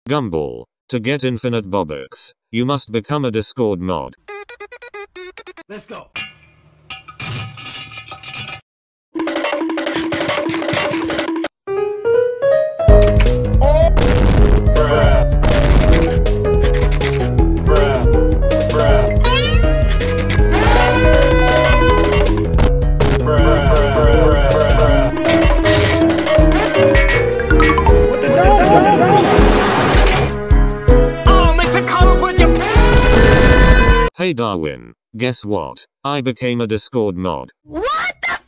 Gumball. To get infinite Bobbocks, you must become a Discord mod. Let's go. Hey Darwin, guess what? I became a Discord mod. What the